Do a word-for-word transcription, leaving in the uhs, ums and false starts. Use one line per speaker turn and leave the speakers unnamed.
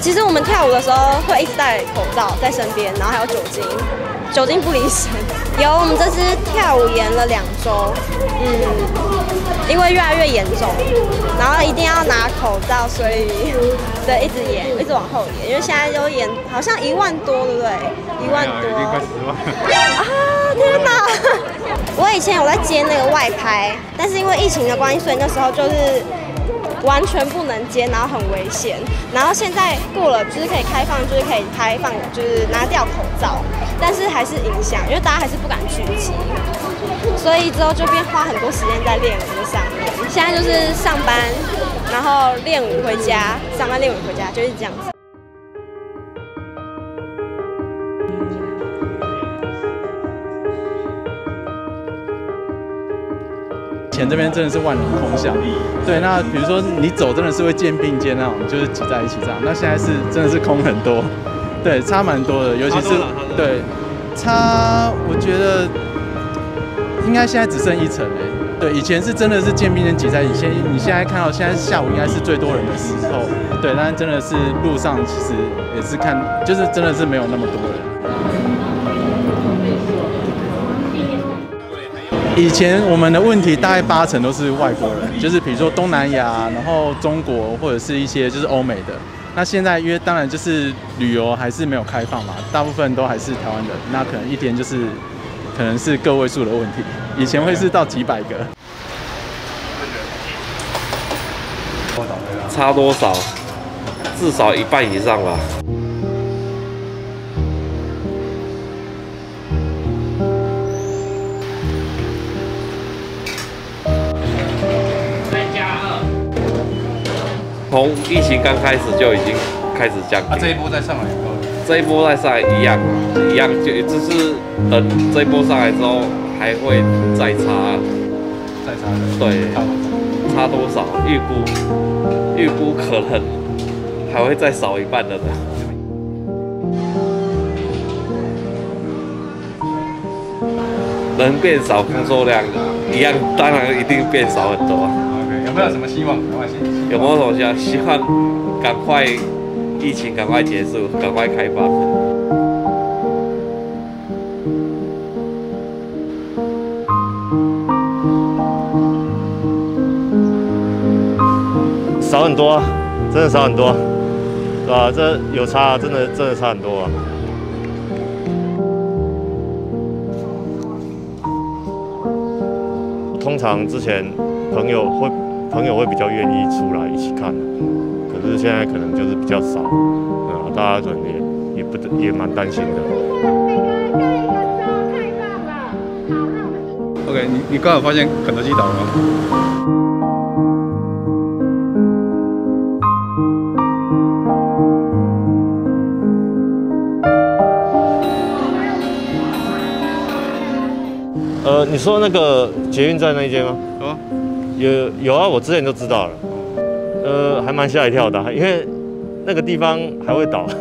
其实我们跳舞的时候会一直戴口罩在身边，然后还有酒精，酒精不离身。有，我们这次跳舞延了两周，嗯，因为越来越严重，然后一定要拿口罩，所以对，一直延，一直往后延，因为现在都延好像一万多，对不对？一万多，
已经快十万
啊！天哪！我以前有在接那个外拍，但是因为疫情的关系，所以那时候就是完全不能接，然后很危险。然后现在过了，就是可以开放，就是可以开放，就是拿掉口罩，但是还是影响，因为大家还是不敢聚集，所以之后就变花很多时间在练舞的上面。现在就是上班，然后练舞回家，上班练舞回家，就是这样子。
前这边真的是万人空巷，对，那比如说你走真的是会肩并肩那种，就是挤在一起这样。那现在是真的是空很多，对，差蛮多的，尤其是对，差我觉得应该现在只剩一层哎，对，以前是真的是肩并肩挤在一起，现你现在看到现在下午应该是最多人的时候，对，但是真的是路上其实也是看，就是真的是没有那么多人。以前我们的问题大概八成都是外国人，就是比如说东南亚，然后中国或者是一些就是欧美的。那现在因为当然就是旅游还是没有开放嘛，大部分都还是台湾人，那可能一天就是可能是个位数的问题，以前会是到几百个。
差多少？至少一半以上吧。从疫情刚开始就已经开始降低。
啊，这一波再上来以后，
这一波再上来一样，一样就只是等这一波上来之后还会再差，
再差的。
对，差多少？预估预估可能还会再少一半的人。人变少，工作量一样，当然一定变少很多。
OK， 有没有什么希望？没关系。
有没有什么希望？希望赶快疫情赶快结束，赶快开放。
少很多啊，真的少很多，对吧？这有差，真的真的差很多啊。通常之前朋友会朋友会比较愿意出来一起看，可是现在可能就是比较少，啊，大家可能也也不也蛮担心的。
OK， 你你刚好发现肯德基倒了吗？
呃，你说那个捷运站那一间吗？
有啊，
有有啊，我之前就知道了。呃，还蛮吓一跳的，因为那个地方还会倒。